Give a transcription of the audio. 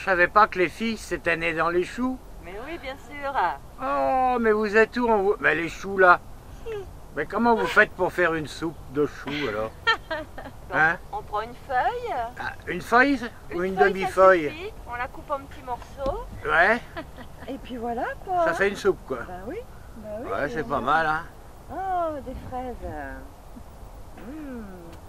savais pas que les filles s'étaient nées dans les choux. Mais oui, bien sûr. Oh, mais vous êtes où Mais les choux là. Mais comment vous faites pour faire une soupe de choux alors? Hein? On prend une feuille. Ah, une feuille ou une feuille, demi-feuille? ça suffit. On la coupe en petits morceaux. Ouais, Et puis voilà quoi. ça fait une soupe quoi. Bah oui. Bah oui. Ouais, c'est pas mal hein. Oh, des fraises. Mmh.